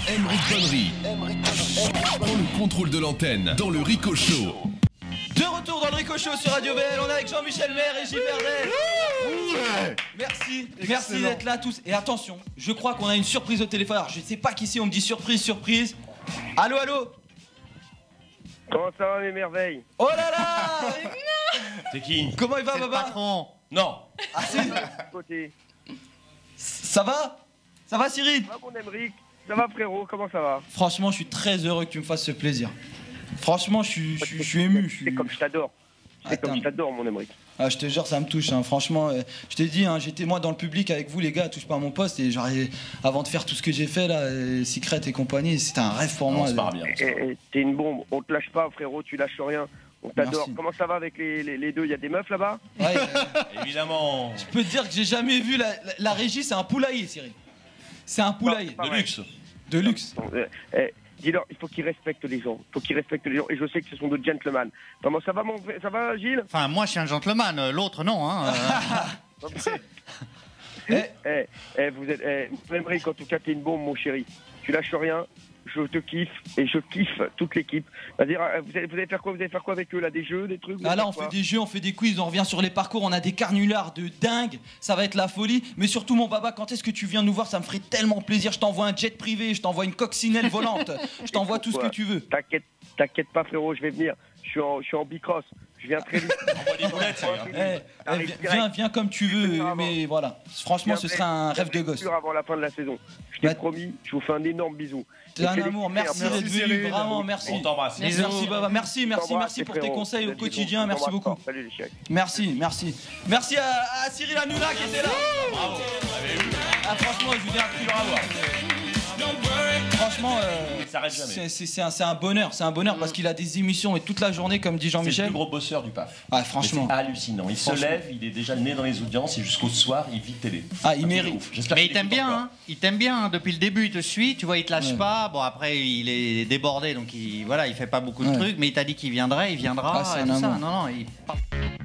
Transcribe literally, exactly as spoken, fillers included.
Aymeric Bonnery prend le contrôle de l'antenne dans le Rico Show. De retour dans le Rico Show sur Radio V L, on est avec Jean-Michel Maire et Gilles Verdel. Merci, merci d'être là tous. Et attention, je crois qu'on a une surprise au téléphone. Alors je sais pas qui c'est, on me dit surprise, surprise. Allô, allô. Comment ça va mes merveilles? Oh là là. C'est qui? Comment il va, Baba? Patron. Non. Ah, Côté. ça va? Ça va, Cyril? Ça va mon Aymeric? Ça va frérot? Comment ça va? Franchement, je suis très heureux que tu me fasses ce plaisir. Franchement, je suis, je suis, je suis ému. Je suis... C'est comme je t'adore. C'est Attends. comme je t'adore mon Aymeric. Ah, je te jure, ça me touche. Hein. Franchement, euh, je t'ai dit, hein, j'étais moi dans le public avec vous, les gars, touche pas à mon poste. Et genre, et, avant de faire tout ce que j'ai fait là, euh, Secret et compagnie, c'était un rêve pour Non, moi. c'est pas bien. Eh, eh, T'es une bombe. On te lâche pas frérot. Tu lâches rien. On t'adore. Merci. Comment ça va avec les, les, les deux? Il y a des meufs là-bas? Ouais, euh, Évidemment. je peux te dire que j'ai jamais vu la, la, la régie, c'est un poulailler, Cyril. C'est un poulailler. Pas De vrai. luxe. De luxe. Bon, euh, eh, dis-leur, il faut qu'ils respectent les gens. Il faut qu'ils respectent les gens. Et je sais que ce sont de gentlemen. Comment ça va mon frère? Ça va Gilles? Enfin, moi, je suis un gentleman, euh, l'autre, non. Hein, euh. Eh, Eh, eh, vous êtes, eh, Aymeric, en tout cas, t'es une bombe, mon chéri. Tu lâches rien. Je te kiffe et je kiffe toute l'équipe. C'est-à-dire, euh, vous allez, vous allez faire quoi? Vous allez faire quoi avec eux là? Des jeux, des trucs? vous Ah allez là, faire on quoi fait des jeux, on fait des quiz, on revient sur les parcours, on a des carnulars de dingue, ça va être la folie. Mais surtout, mon baba, quand est-ce que tu viens nous voir? Ça me ferait tellement plaisir. Je t'envoie un jet privé, je t'envoie une coccinelle volante, je t'envoie tout ce que tu veux. T'inquiète, t'inquiète pas, frérot, je vais venir. Je suis en, je suis en bicross. Je viens très vite. Envoie des boulettes, ça ira. Eh, eh, Arrive viens, direct. viens, viens comme tu veux, mais voilà. Franchement, ce serait un rêve de gosse. Avant la fin de la saison. Je t'ai Bah, promis, je vous fais un énorme bisou. T'es un amour, merci d'être venu, vraiment, merci. On t'embrasse. Merci, merci, baba, merci, merci, T'embrasse, merci pour tes frérot. conseils au Salut, quotidien, on merci t'embrasse beaucoup. fort. Salut les chéris. Merci, merci. Merci à, à Cyril Hanouna qui était là. Bravo. Ah, franchement, Julien, tu l'auras à voir. Franchement, euh, Il s'arrête jamais. c'est- c'est c'est un, c'est un bonheur, c'est un bonheur parce qu'il a des émissions et toute la journée, comme dit C'est le Jean-Michel. plus gros bosseur du P A F. Ah, Mais franchement. c'est hallucinant. Il se Franchement. lève, il est déjà le nez dans les audiences et jusqu'au soir, il vit télé. Ah, il Un truc de mérite. ouf. J'espère Mais qu'il il t'aime écoute bien, encore. hein. Il t'aime bien. Hein. Depuis le début, il te suit. Tu vois, il te lâche Ouais. pas. Bon, après, il est débordé, donc il, voilà, il fait pas beaucoup de Ouais. trucs. Mais il t'a dit qu'il viendrait, il viendra. Ah, c'est et un tout ça. amour. Non, non, il...